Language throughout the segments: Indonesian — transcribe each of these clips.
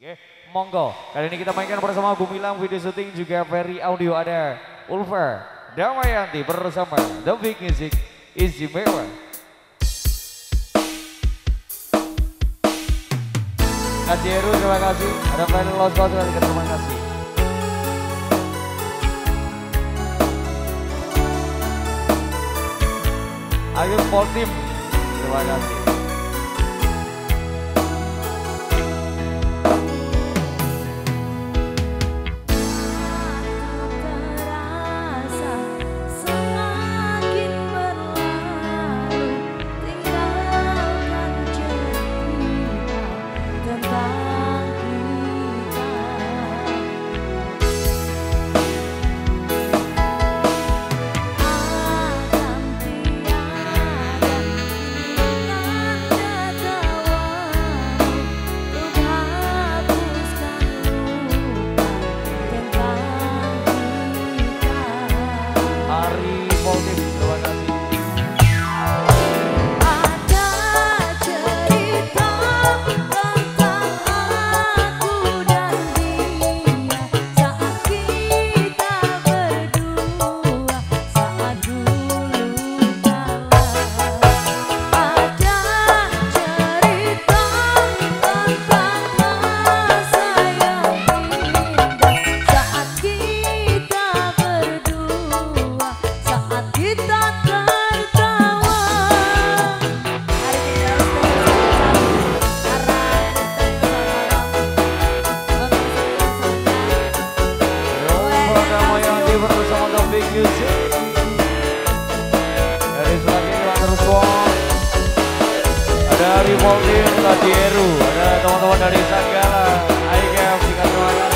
Oke, monggo. Kali ini kita mainkan bersama Gumilang, video syuting juga Ferry Audio, ada Ulfa Damayanti bersama The Big Music Istimewa. Kasih Heru, terima kasih. Ada Ferry Losko, terima kasih. Ayo Poltim, terima kasih. Dari Poltim, Kasih Heru, ada teman-teman dari Sanggala, IKF, terima kasih.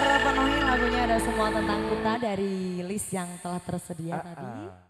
terpenuhi lagunya ada semua tentang kita dari list yang telah tersedia tadi.